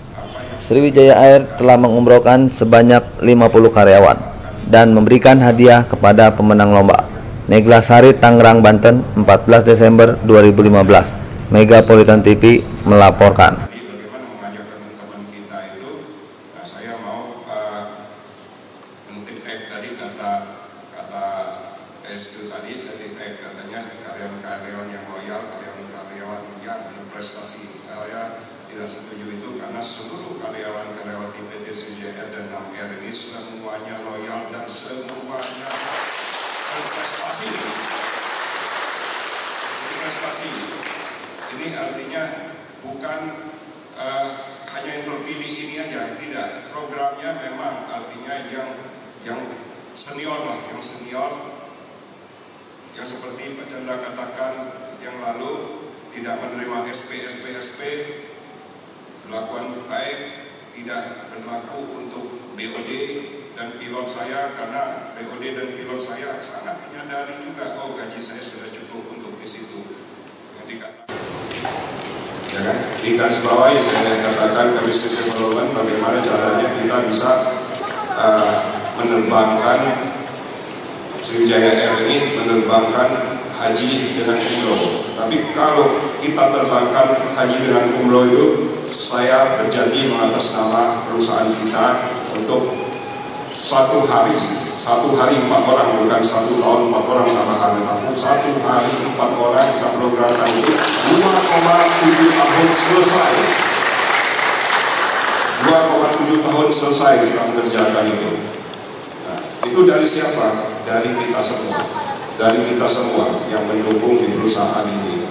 Sriwijaya Air telah mengumrohkan sebanyak 50 karyawan dan memberikan hadiah kepada pemenang lomba. Negla Sari, Tangerang, Banten, 14 Desember 2015. Megapolitan TV melaporkan. Bagaimana mengajak teman-teman kita itu, nah saya mau men-feedback tadi kata SQ tadi, saya feedback katanya karyawan-karyawan yang loyal, karyawan-karyawan yang berprestasi. Saya tidak setuju itu karena seluruh karyawan-karyawan PT Sriwijaya dan 6R ini semuanya loyal dan semuanya berprestasi. Ini artinya bukan hanya yang terpilih ini aja, tidak. Programnya memang artinya yang senior lah, yang seperti Pak Chandra katakan yang lalu tidak menerima SP, berlakuan baik, tidak berlaku untuk BOD dan pilot saya, karena BOD dan pilot saya sangat menyadari juga, oh gaji saya sudah cukup untuk di situ. Yang dikatakan, ya kan? Di garis bawah saya katakan capacity development, bagaimana caranya kita bisa menerbangkan Sriwijaya Air ini, menerbangkan haji dengan umroh. Tapi kalau kita terbangkan haji dengan umroh itu, saya berjanji mengatasnama perusahaan kita untuk satu hari 4 orang, bukan 1 tahun 4 orang tambahan, tapi 1 hari 4 orang kita programkan itu 2,7 tahun selesai. 2,7 tahun selesai kita mengerjakan itu. Nah, itu dari siapa? Dari kita semua yang mendukung di perusahaan ini.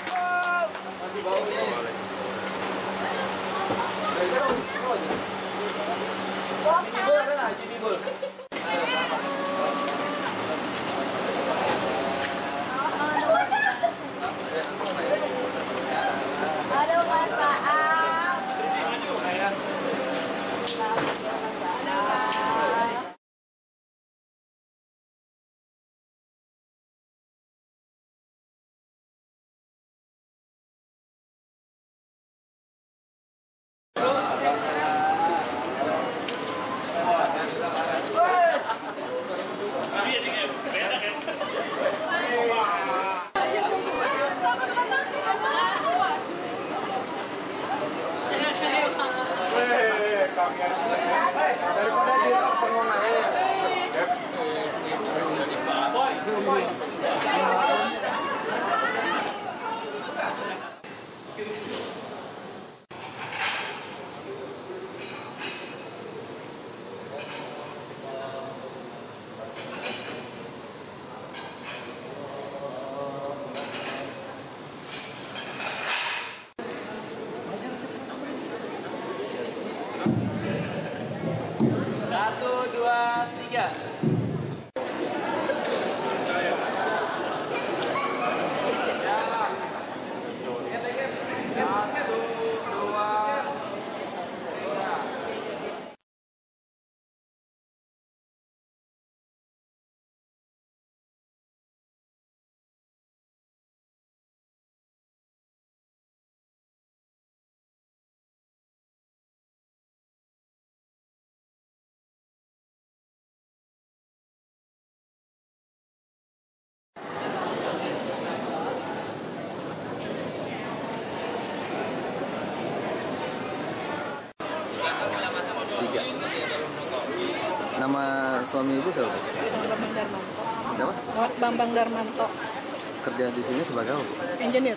Nama suami ibu siapa? Bambang Darmanto. Siapa? Bambang Darmanto. Kerja di sini sebagai apa? Engineer.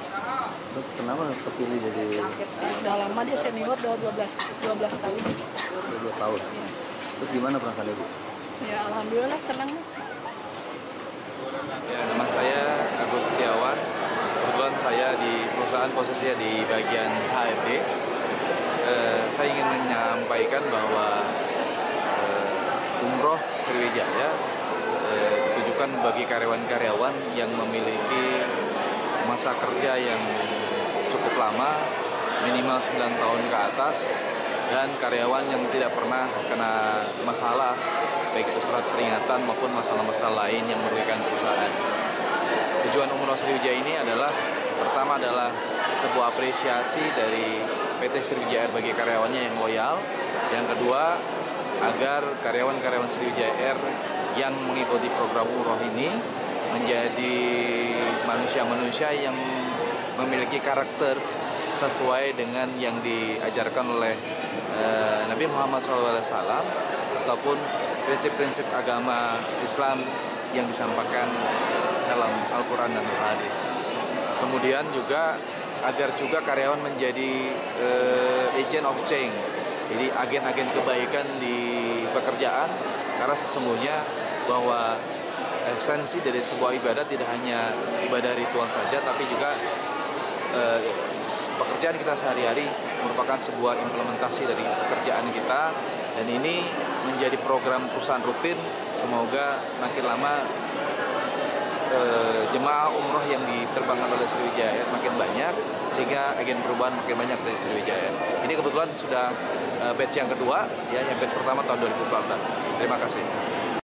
Terus kenapa terpilih jadi? Udah lama dia senior, udah 12 tahun. 12 tahun. Terus gimana perasaan ibu? Ya alhamdulillah senang mas. Ya, nama saya Agus Setiawan. Kebetulan saya di perusahaan posisinya di bagian HRD. Saya ingin menyampaikan bahwa umroh Sriwijaya ditujukan bagi karyawan-karyawan yang memiliki masa kerja yang cukup lama, minimal 9 tahun ke atas, dan karyawan yang tidak pernah kena masalah, baik itu surat peringatan maupun masalah-masalah lain yang merugikan perusahaan. Tujuan umroh Sriwijaya ini adalah, pertama adalah sebuah apresiasi dari PT Sriwijaya Air bagi karyawannya yang loyal. Yang kedua, agar karyawan-karyawan Sriwijaya Air yang mengikuti program umroh ini menjadi manusia-manusia yang memiliki karakter sesuai dengan yang diajarkan oleh Nabi Muhammad SAW ataupun prinsip-prinsip agama Islam yang disampaikan dalam Al-Quran dan Al-Hadis. Kemudian juga agar juga karyawan menjadi agent of change, jadi agen-agen kebaikan di pekerjaan, karena sesungguhnya bahwa esensi dari sebuah ibadah tidak hanya ibadah ritual saja, tapi juga pekerjaan kita sehari-hari merupakan sebuah implementasi dari pekerjaan kita, dan ini menjadi program perusahaan rutin. Semoga makin lama jemaah umroh yang diterbangkan oleh Sriwijaya Air makin banyak, sehingga agen perubahan makin banyak dari Sriwijaya Air. Ini kebetulan sudah batch yang kedua, ya, yang batch pertama tahun 2014. Terima kasih.